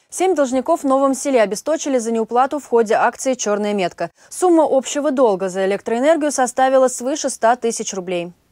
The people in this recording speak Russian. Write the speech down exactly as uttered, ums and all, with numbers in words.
Семь должников в Новом Селе обесточили за неуплату в ходе акции «Черная метка». Сумма общего долга за электроэнергию составила свыше ста тысяч рублей.